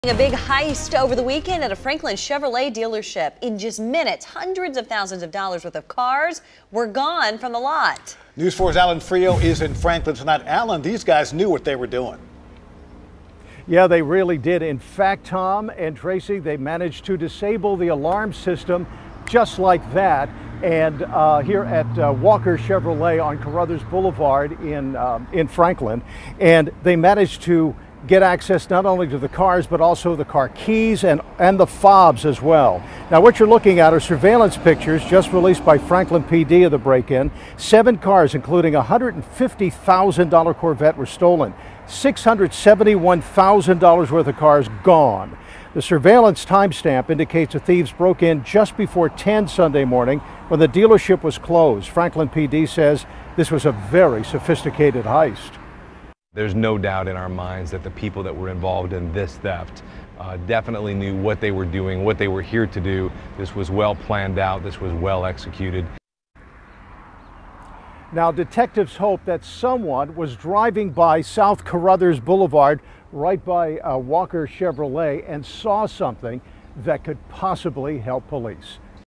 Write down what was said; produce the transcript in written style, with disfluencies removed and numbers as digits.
A big heist over the weekend at a Franklin Chevrolet dealership. In just minutes, hundreds of thousands of dollars worth of cars were gone from the lot. News 4's Alan Frio is in Franklin tonight. Alan, these guys knew what they were doing. Yeah, they really did. In fact, Tom and Tracy, they managed to disable the alarm system just like that. And here at Walker Chevrolet on Carruthers Boulevard in Franklin, and they managed to get access not only to the cars but also the car keys and the fobs as well. Now what you're looking at are surveillance pictures just released by Franklin PD of the break-in. 7 cars including a $150,000 Corvette were stolen. $671,000 worth of cars gone. The surveillance timestamp indicates the thieves broke in just before 10 Sunday morning when the dealership was closed. Franklin PD says this was a very sophisticated heist. There's no doubt in our minds that the people that were involved in this theft definitely knew what they were doing, what they were here to do. This was well planned out. This was well executed. Now, detectives hope that someone was driving by South Carruthers Boulevard right by Walker Chevrolet and saw something that could possibly help police.